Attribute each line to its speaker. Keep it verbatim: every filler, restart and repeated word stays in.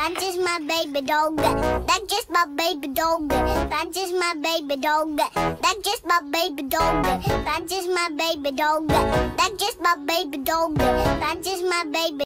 Speaker 1: That's just my baby dog. That's just my baby dog. That's just my baby dog. That's just my baby dog. That's just my baby dog. That's just my baby dog. That's just my baby.